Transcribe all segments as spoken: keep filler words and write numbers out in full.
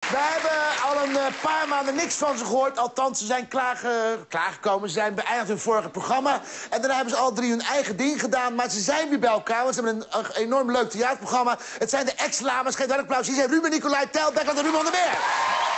We hebben al een uh, paar maanden niks van ze gehoord. Althans, ze zijn klaarge klaargekomen. Ze zijn beëindigd hun vorige programma. En daarna hebben ze al drie hun eigen ding gedaan. Maar ze zijn weer bij elkaar, want ze hebben een, een enorm leuk theaterprogramma. Het zijn de ex-Lama's. Geef daar applaus. Hier zijn Ruben, Nicolai, Tel, Beckland en Ruben van der Berg.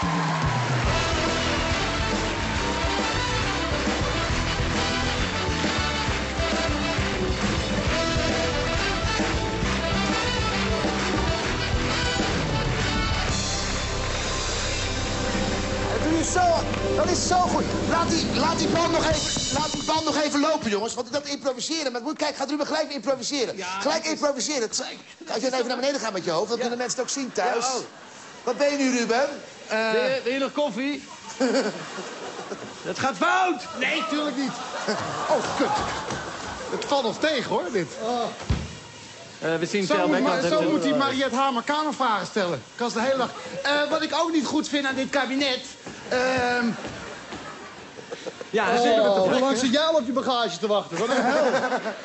Zo, dat is zo goed. Laat die, laat die band nog even, laat die band nog even lopen, jongens. Want dat improviseren. Maar moet, kijk, gaat Ruben gelijk improviseren. Ja, gelijk improviseren. Is... Als je even naar beneden gaat met je hoofd, dan ja. kunnen mensen het ook zien thuis. Ja, oh. Wat ben je nu, Ruben? Uh... Wil, je, wil je nog koffie? Het gaat fout! Nee, tuurlijk niet. Oh, kut. Het valt nog tegen, hoor, dit. Oh. Uh, we zien zo moet, ma zo moet die Mariette Hamer kamervragen stellen. Kan ze de hele dag. Uh, wat ik ook niet goed vind aan dit kabinet. Uh... Ja, oh, hoe lang zit jij al op je bagage te wachten? Wat een hel.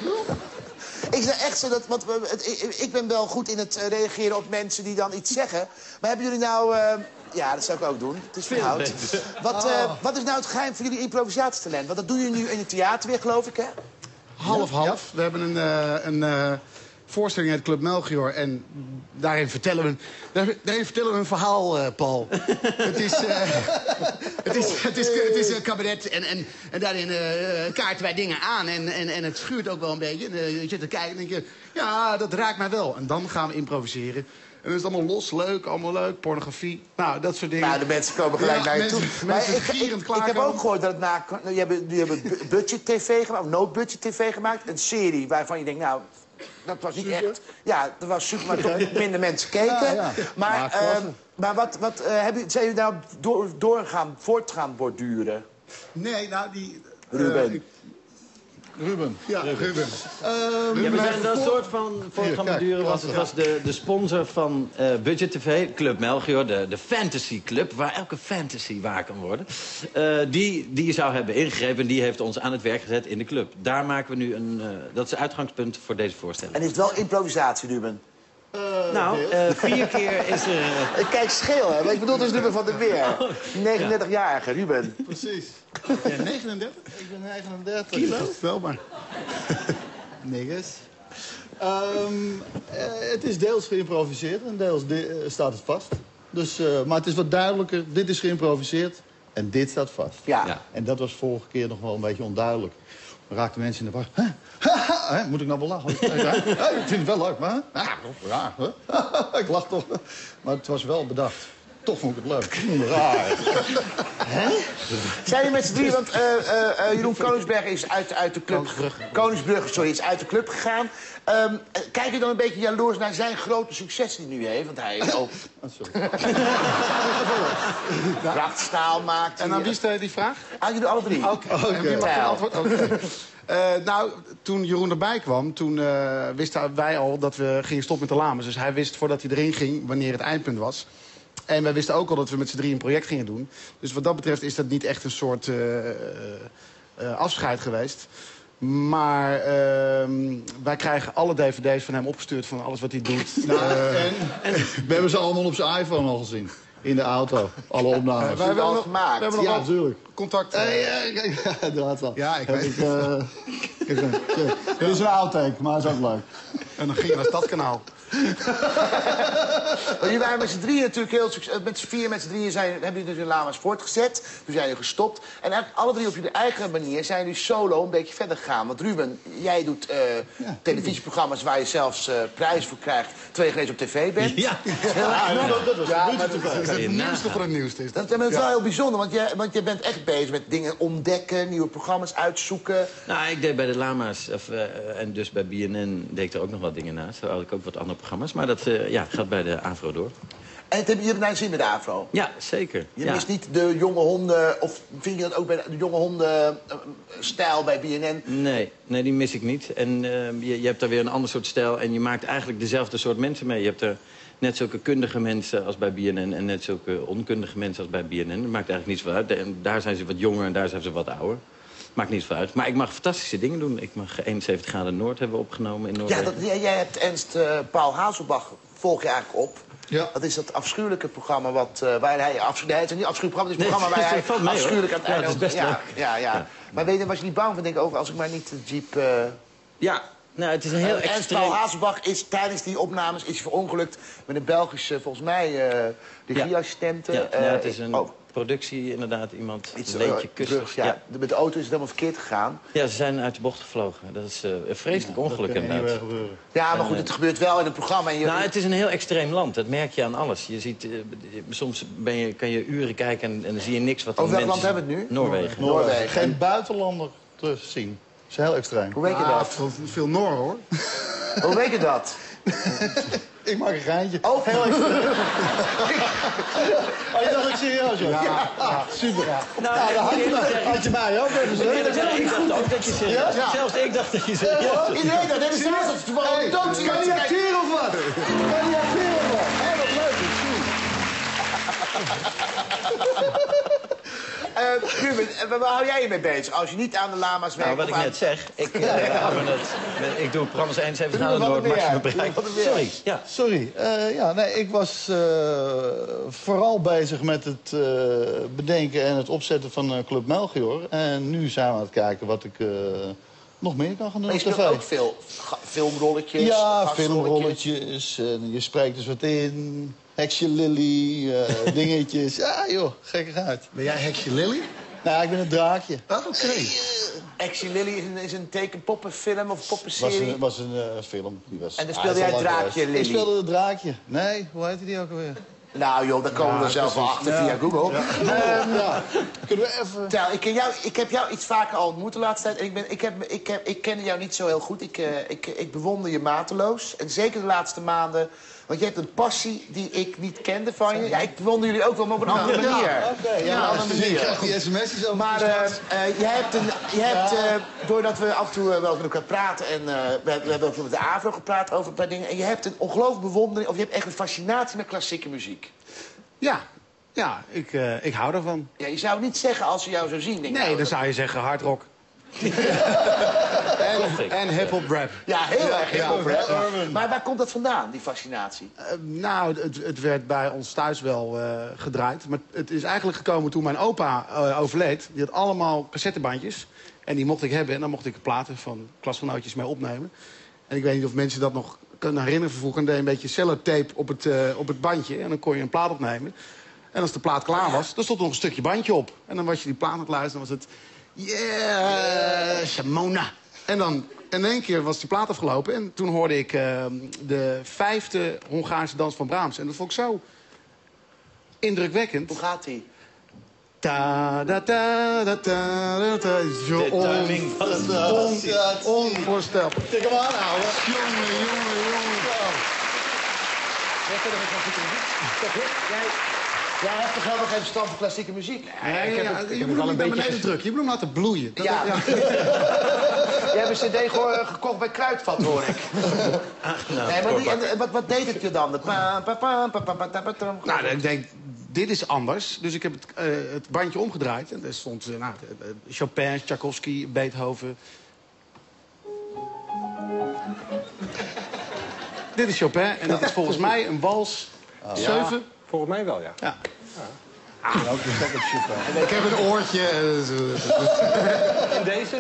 Ik zeg echt zo dat, want ik, ik ben wel goed in het reageren op mensen die dan iets zeggen. Maar hebben jullie nou, uh, ja, dat zou ik ook doen. Het is verhoud. Wat, uh, oh. wat is nou het geheim van jullie improvisatietalent? Want dat doe je nu in het theater weer, geloof ik, hè? Half, half. Ja. We hebben een, uh, een uh, voorstelling uit Club Melchior en daarin vertellen we, daarin vertellen we een verhaal, uh, Paul. het is... Uh, Het is, het, is, het is een cabaret en, en, en daarin uh, kaarten wij dingen aan en, en, en het schuurt ook wel een beetje. En, uh, je zit te kijken en denk je, ja, dat raakt mij wel. En dan gaan we improviseren. En dan is het allemaal los, leuk, allemaal leuk, pornografie. Nou, dat soort dingen. Nou, de mensen komen gelijk ja, naar je mensen, toe. Mensen maar ik, ik, ik heb ook gehoord dat het na... Je hebt, je hebt budget-tv gemaakt, of no-budget tv gemaakt. Een serie waarvan je denkt, nou... Dat was niet super. echt... Ja, dat was super, maar toch minder mensen keken. Ja, ja. Maar, maar, uh, maar wat, wat uh, hebben, zijn jullie nou door, doorgaan, voortgaan borduren? Nee, nou die... Uh, Ruben. Ik, Ruben. Ja, Ruben. Ruben. Um, ja, we zijn dat soort van voortgaan borduren. Was, het was de, de sponsor van uh, Budget T V, Club Melchior, de, de Fantasy Club, waar elke fantasy waar kan worden. Uh, die, die zou hebben ingegrepen en die heeft ons aan het werk gezet in de club. Daar maken we nu een... Uh, dat is het uitgangspunt voor deze voorstelling. En is het wel improvisatie, Ruben? Uh, nou, uh, vier keer is er... Uh... Ik kijk scheel, hè? Maar ik bedoel dus Ruben van der Weer. negenendertig-jarige Ruben. Precies. Ja, negenendertig? Ik ben negenendertig. Kilo? Wel maar. Niks. Um, uh, het is deels geïmproviseerd en deels de, uh, staat het vast. Dus, uh, maar het is wat duidelijker. Dit is geïmproviseerd en dit staat vast. Ja. Ja. En dat was vorige keer nog wel een beetje onduidelijk. Dan raakten mensen in de war. Huh? Huh? Moet ik nou wel lachen? Ja, ik vind het wel leuk, maar... Ja, huh? Ik lach toch. Maar het was wel bedacht. Toch vond ik het leuk. Raar. Hè? Zijn jullie met z'n drie, want uh, uh, Jeroen Koningsberg is uit, uit de club... Koningsbrugge. Koningsbrugge, sorry, is uit de clup gegaan. Um, kijk je dan een beetje jaloers naar zijn grote succes die hij nu heeft? Want hij ook... Oh, sorry. Prachtstaal maakt. En aan wie stel je die vraag? Aan jullie alle drie. Oké. Okay. Okay. Wie mag het antwoord? Okay. Uh, nou, toen Jeroen erbij kwam, toen uh, wisten wij al dat we gingen stoppen met de Lama's. Dus hij wist voordat hij erin ging wanneer het eindpunt was. En wij wisten ook al dat we met z'n drie een project gingen doen. Dus wat dat betreft is dat niet echt een soort uh, uh, afscheid geweest. Maar uh, wij krijgen alle dvd's van hem opgestuurd van alles wat hij doet. Nou, uh, en, en we hebben ze allemaal op zijn iPhone al gezien. In de auto. Alle opnames. Uh, wij hebben al gemaakt. We hebben ja, nog natuurlijk. Contact. Uh, uh, ja, ja, inderdaad wel. Ja, ik weet het. Uh, dit is een outtake, maar is ook leuk. En dan ging je naar Stadskanaal. Jullie waren met z'n drieën natuurlijk heel succesvol. Met z'n vier, met z'n drieën zijn, hebben jullie dus in Lama's voortgezet. Toen zijn jullie gestopt. En eigenlijk alle drie op jullie eigen manier zijn jullie solo een beetje verder gegaan. Want Ruben, jij doet uh, ja, televisieprogramma's waar je zelfs uh, prijs voor krijgt. Terwijl je op tv bent. Ja, ja, ja, dat, dat was ja, maar dat, dat is het nieuwste voor het nieuwste. Is dat, dat, dat is wel heel bijzonder, want je, want je bent echt bezig met dingen ontdekken, nieuwe programma's uitzoeken. Nou, ik deed bij de Lama's of, uh, en dus bij B N N deed ik er ook nog wat dingen naast. Daar had ik ook wat andere programma's, maar dat uh, ja, gaat bij de AVRO door. En het heb je naar zin met de AVRO? Ja, zeker. Je ja. mist niet de jonge honden, of vind je dat ook bij de jonge honden uh, stijl bij B N N? Nee, nee, die mis ik niet. En uh, je, je hebt daar weer een ander soort stijl en je maakt eigenlijk dezelfde soort mensen mee. Je hebt er net zulke kundige mensen als bij B N N en net zulke onkundige mensen als bij B N N. Dat maakt eigenlijk niets van uit. En daar zijn ze wat jonger en daar zijn ze wat ouder. Maakt niet uit. Maar ik mag fantastische dingen doen. Ik mag eenenzeventig graden Noord hebben we opgenomen in Noorwegen. Ja, dat, jij, jij hebt Ernst uh, Paul Hazelbach, volg je eigenlijk op. Ja. Dat is dat afschuwelijke programma wat, uh, waar hij... Afschu nee, het is niet afschuwelijk programma, het is een programma nee, waar hij mee, afschuwelijk aan het ja, einde... dat is best ja, leuk. ja, ja, ja. Maar weet je, was je niet bang van, denk ik, over als ik maar niet de Jeep... Uh... Ja, nou, het is een heel uh, Ernst extreem... Paul Hazenbach is tijdens die opnames is verongelukt met een Belgische, volgens mij, uh, regieassistente. Ja, ja, uh, ja, het is een oh. productie, inderdaad, iemand Iets, een leentje uh, kussen. brug, ja. Ja. Met de auto is het helemaal verkeerd gegaan. Ja, ze zijn uit de bocht gevlogen. Dat is uh, een vreselijk Ja, ongeluk dat kan inderdaad. niet meer gebeuren. Ja, maar goed, het gebeurt wel in een programma. En je... Nou, het is een heel extreem land. Dat merk je aan alles. Je ziet, uh, soms ben je, kan je uren kijken en, en dan zie je niks wat... Over welk mensen... land hebben we het nu? Noorwegen. Noorwegen. Noorwegen. Geen buitenlander te zien. Dat is heel extreem. Hoe weet je Ah, dat? veel, veel Noor, hoor. Hoe weet je dat? Ik maak een geintje. Oh, heel Oh, je dacht ik serieus, joh? Ja, ja, super. Ja. Nou, Ja, dat had je, ik- mij- had je mij ook even Ik, gezegd. ik dacht ook dat je serieus... Ja. Zelfs ik dacht dat je serieus was. Iedereen dat, dit is zelfs dat je gewoon Hey, dood ziet. kan je acteren of wat? Kan je acteren of wat? Hé, wat leuk, ik zie. Uh, Ruben, uh, waar hou jij je mee bezig? Als je niet aan de lama's werkt... Nou, wat ik of aan... net zeg, ik, uh, het, ik doe programma's eens even Doe snel wat door er het weer maximum uit. bereik. Doe wat er weer Sorry, ja. Sorry. Uh, ja, nee, ik was uh, vooral bezig met het uh, bedenken en het opzetten van uh, Club Melchior. En nu zijn we aan het kijken wat ik uh, nog meer kan gaan doen Maar op je tv. speelt ook veel ga- filmrolletjes, Ja, gastrolletjes. filmrolletjes. Uh, je spreekt dus wat in. Heksje Lily, uh, dingetjes. Ja, joh, gekkigheid. Ben jij Heksje Lily? Nou, ik ben een draakje. Oh, oké. Okay. Action Lily is een, is een tekenpoppenfilm of Het was poppenserie. een, was een uh, film. Die was, En dan Ah, speelde is jij al lang draakje geweest. Lily. Ik speelde het draakje. Nee, hoe heette die ook alweer? Nou joh, daar komen we zelf wel achter via Google. Ehm, ja, kunnen we even... Tel, ik, ken jou, ik heb jou iets vaker al ontmoet de laatste tijd. En ik, ben, ik, heb, ik, heb, ik ken jou niet zo heel goed. Ik, uh, ik, ik bewonder je mateloos. En zeker de laatste maanden. Want je hebt een passie die ik niet kende van je. Ja, ik bewonder jullie ook wel, maar op een andere manier. Ja, oké. Ja, Ja, op een andere dus ik manier. krijg die sms'jes over. Maar uh, uh, je hebt, een, je hebt uh, doordat we af en toe uh, wel met elkaar praten... en uh, we, we hebben ook met de AVRO gepraat over een paar dingen... en je hebt een ongelooflijke bewondering... of je hebt echt een fascinatie met klassieke muziek. Ja, ja ik, uh, ik hou daarvan. Ja, je zou niet zeggen als ze jou zo zien. Denk Nee, nou, dan zou je zeggen hard rock. en, En hip-hop rap. Ja, heel erg hip-hop ja, rap. ja. Maar waar komt dat vandaan, die fascinatie? Uh, nou, het, het werd bij ons thuis wel uh, gedraaid. Maar het is eigenlijk gekomen toen mijn opa uh, overleed. Die had allemaal cassettebandjes. En die mocht ik hebben. En dan mocht ik platen van klasgenootjes mee opnemen. En ik weet niet of mensen dat nog kunnen herinneren. Vroeger deed je een beetje cellotape op het, uh, op het bandje. En dan kon je een plaat opnemen. En als de plaat klaar was, dan stond er nog een stukje bandje op. En dan was je die plaat aan het luisteren. Dan was het... Yeah, Simona. En dan in één keer was die plaat afgelopen. En toen hoorde ik uh, de vijfde Hongaarse dans van Brahms. En dat vond ik zo indrukwekkend. Hoe gaat die? Ta da ta da ta da ta. Zo De timing on, was on, on, onvoorstelbaar. Tik hem aan, ouwe. Jongen, jongen, jongen. Jij, jij hebt toch helemaal geen verstand van klassieke muziek? Ja, ja, ja, het- ik je heb moet het al hem een niet naar beetje beneden ges- drukken. Je moet hem laten bloeien. Dat- Ja. Jij hebt een cd gehoor- gekocht bij Kruidvat, hoor ik. Nou, Nee, maar die, en, en wat, wat deed het je dan? De pa, pa, pa, pa, pa, pa, pa, pa, pa. Nou, ik denk, dit is anders. Dus ik heb het, uh, het bandje omgedraaid. En daar stond uh, nou, uh, Chopin, Tchaikovsky, Beethoven. Dit is Chopin. En dat is volgens mij een wals zeven. Volgens mij wel, ja. Ja. Ook een stuk op Chopin. Ik heb een oortje. En deze?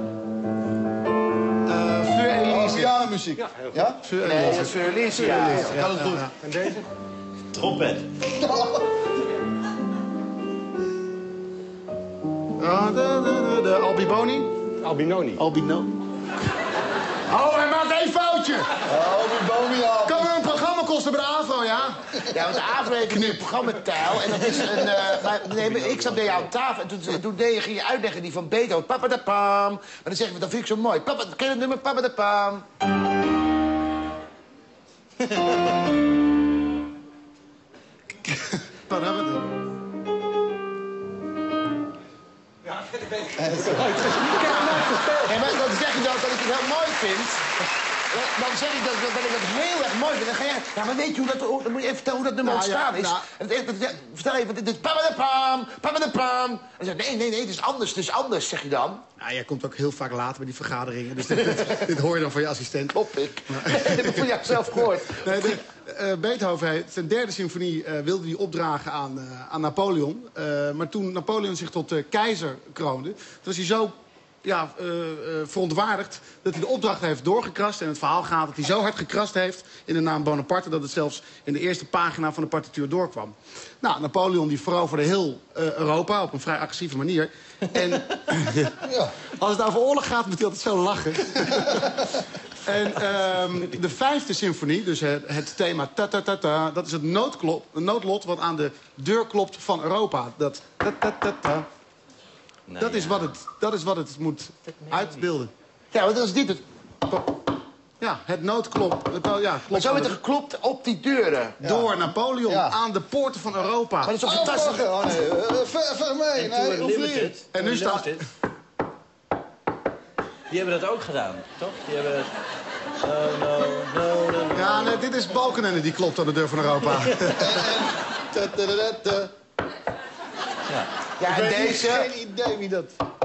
Uh, Für Oh, Elise. pianomuziek. Ja, heel goed. Ja? Für Nee, Elise. dat is voor Elise, ja. Kan het goed? En deze? Trompet. Ja, de, de, de, de Albiboni. Albinoni. Albino. Oh, hij maakt één foutje. Oh, die Bomi al. Kan me een programma kosten bij de AVRO, ja? Ja, want de avond heeft een programma Tijl. En dat is een... Uh, maar, nee, maar ik zat bij jou aan tafel en toen, toen deed je, ging je uitleggen die van Beethoven. Papa da pam. Maar dan zeg je, dat vind ik zo mooi. Papa, ken je het nummer? Papa da pam. Ik heb hem nooit gespeeld. Nee, maar dan zeg je dan dat ik het heel mooi vind. Dan zeg ik dat, dat ik dat heel erg mooi vind. Dan ga jij, ja, maar weet je hoe dat, hoe, dan moet je even vertellen hoe dat nummer Nou, ontstaan ja, is. nou. En het, het, het, vertel even, dit is pam, pam, pam. En dan zeg ik, nee, nee, nee, het is anders, het is anders, zeg je dan. Nou, jij komt ook heel vaak later bij die vergaderingen. Dus dit, dit, dit hoor je dan van je assistent. Top ik. Dat heb ik van jou zelf gehoord. Nee, de, uh, Beethoven heeft zijn derde symfonie uh, wilde hij opdragen aan, uh, aan Napoleon. Uh, maar toen Napoleon zich tot uh, keizer kroonde, toen was hij zo ja, uh, uh, verontwaardigd dat hij de opdracht heeft doorgekrast. En het verhaal gaat dat hij zo hard gekrast heeft in de naam Bonaparte dat het zelfs in de eerste pagina van de partituur doorkwam. Nou, Napoleon die veroverde heel uh, Europa op een vrij agressieve manier. En ja. Als het over oorlog gaat, moet hij altijd zo lachen. En um, de vijfde symfonie, dus het, het thema ta-ta-ta-ta, dat is het noodklop, een noodlot wat aan de deur klopt van Europa. Dat ta-ta-ta-ta. Nee, dat, ja. is wat het, dat is wat het moet uitbeelden. Ja, want dat is dit het. Ja, het noodklop. Het, ja, Maar klopt zo aan werd de- er geklopt op die deuren. door Napoleon Ja. aan de poorten van Europa. Maar dat is toch Oh, fantastisch? wacht, oh, nee. Uh, ver, ver mee. En Nee, toen of niet? Limited. En nu Toen staat- Limited. Die hebben dat ook gedaan, toch? Die hebben... No, no, no, no, no. Ja, nee, dit is Balkenende die klopt aan de deur van Europa. Ta, ta, ta, ta. Ja. Ja, Ik en weet niet, deze... geen idee wie dat...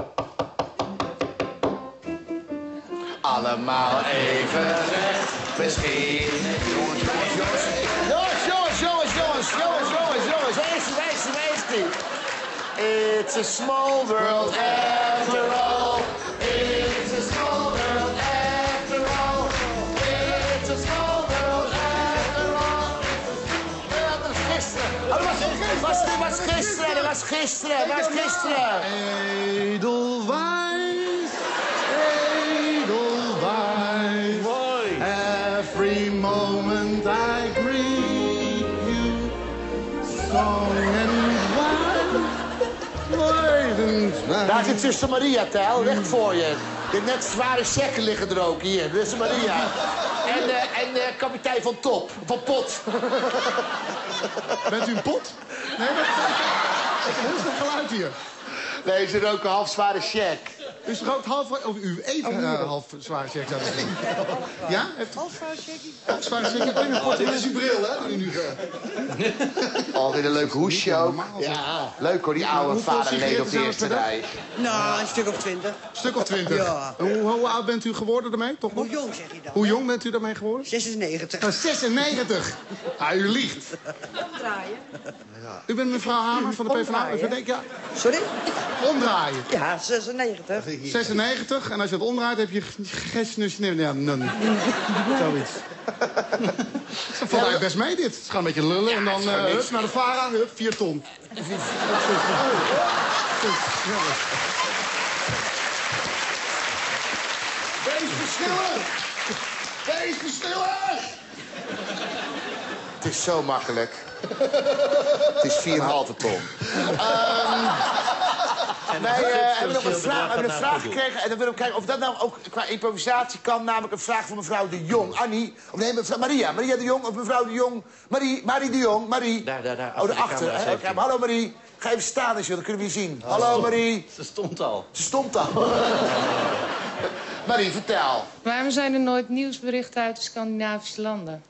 Allemaal even recht. Misschien... Jongens, jongens, jongens. Jongens, jongens, jongens, jongens, jongens, jongens. Waar is die, waar is die, waar is die? It's a small world after all. It's a small world after all. It's a small world after all. Ja, dat was gisteren. Oh, dat was, was, was gisteren, dat was gisteren, dat was gisteren. Edelweiss, Edelweiss. Mooi. Every moment I greet you, song and wine. Daar zit zuster Maria, Tijl, recht voor je. Je hebt net zware checken liggen er ook hier, zuster Maria. En, uh, en uh, kapitein van Top, van Pot. Bent u een pot? Nee, dat is een heel stuk geluid hier. Nee, ze roken half zware check. U rookt half... Of u eet uh, half zware check, zou ik zeggen. Ja? Heeft... Half zware checkie. Half zware check. Oh, een pot. Dit is uw bril, hè? die u nu gaat. Altijd een leuk hoesje ook. Ja, leuk hoor, die oude Hoeveel vaderleden op de sigaretten eerste zijn er rij. Nou, een stuk of twintig. Een stuk of twintig. Ja. Hoe, hoe oud bent u geworden daarmee? Toch nog? Hoe jong zeg je dan? Hoe jong bent u daarmee geworden? zesennegentig. Nou, zesennegentig. Ah, u liegt. U bent mevrouw Hamer van de PvdA. U Omdraaien. denkt, ja, Sorry? omdraaien. Ja, zesennegentig. zesennegentig. En als je het omdraait, heb je gesnus... Nee, ja, nun. Zoiets. Dat valt eigenlijk best mee, dit. Het is gewoon een beetje lullen. En dan uh, hup, naar de Vara, hup, vier ton. Wees versnellen! Wees versnellen! Het is zo makkelijk. Het is vier komma vijf ton. Um, wij uh, hebben nog een vraag, we hebben een vraag gekregen en dan willen we kijken of dat nou ook qua improvisatie kan. Namelijk een vraag van mevrouw de Jong. Annie, of nee, mevrouw Maria. Maria de Jong of mevrouw de Jong. Marie, Marie de Jong, Marie. Daar, daar, daar. Oh, achter de daarachter. camera's hè? heeft Oké, u. maar hallo Marie. Ga even staan eens, joh, dan kunnen we je zien. Hallo Marie. Ze stond al. Ze stond al. Marie, vertel. Waarom zijn er nooit nieuwsberichten uit de Scandinavische landen?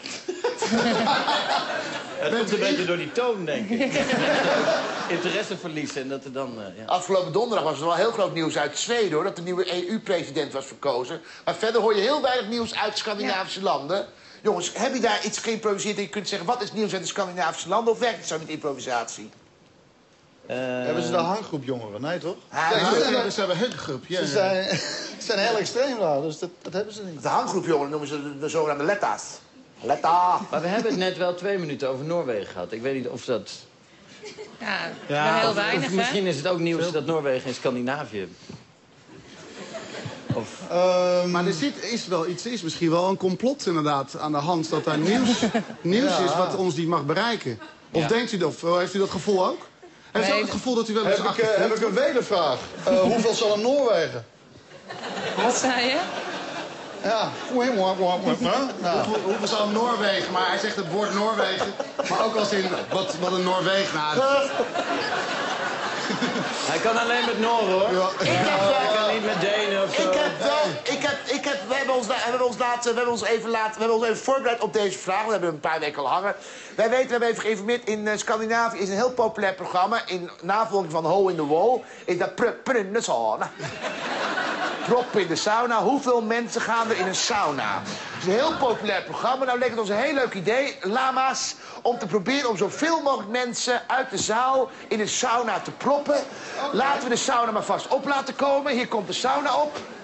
Het komt een beetje door die toon, denk ik. Interesse verliezen en dat er dan... Uh, ja. Afgelopen donderdag was er wel heel groot nieuws uit Zweden, hoor. Dat de nieuwe E U-president was verkozen. Maar verder hoor je heel weinig nieuws uit Scandinavische landen. Jongens, heb je daar iets geïmproviseerd en je kunt zeggen... wat is nieuws uit de Scandinavische landen of werkt het zo met improvisatie? Uh, Hebben ze de hanggroep jongeren? Nee, toch? Ah, Ja, de, ze hebben, ze hebben een groep. Ja, Ze ja. zijn, ze zijn heel extreem daar, dus dat, dat hebben ze niet. de hanggroep, jongen, noemen ze de, de zogenaamde letta's. Letta. Maar we hebben het net wel twee minuten over Noorwegen gehad. Ik weet niet of dat... Ja, wel heel Of weinig, hè? misschien is het ook nieuws dat Noorwegen in Scandinavië... Of... Uh, maar er zit, is wel iets, is misschien wel een complot inderdaad aan de hand... dat daar nieuws, nieuws is wat ons niet mag bereiken. Of Ja. denkt u dat, of heeft u dat gevoel ook? Heeft u Nee, ook het gevoel dat u wel eens Heb ik, achter uh, heb ik een wedervraag. Uh, hoeveel zal een Noorwegen? Wat zei je? Ja. Nou, Hoeveel, hoeveel zal Noorwegen, maar hij zegt het woord Noorwegen... maar ook als in wat, wat een Noorwegenaar is. Hij kan alleen met Noren, hoor. Ik heb Hij kan wel... niet met Denen of zo. Ik heb wel... Ik heb, ik heb, we hebben ons, we hebben ons, laten, we hebben ons even laten... We hebben ons even voorbereid op deze vraag. We hebben hem een paar weken al hangen. Wij weten, we hebben even geïnformeerd... In uh, Scandinavië is een heel populair programma... in navolging van Hole in the Wall... is dat Prupper in de sauna. Prop in de sauna. Hoeveel mensen gaan er in een sauna? Het is een heel populair programma. Nou leek het ons een heel leuk idee, lama's... om te proberen om zoveel mogelijk mensen uit de zaal in een sauna te proppen. Laten we de sauna maar vast op laten komen. Hier komt de sauna op.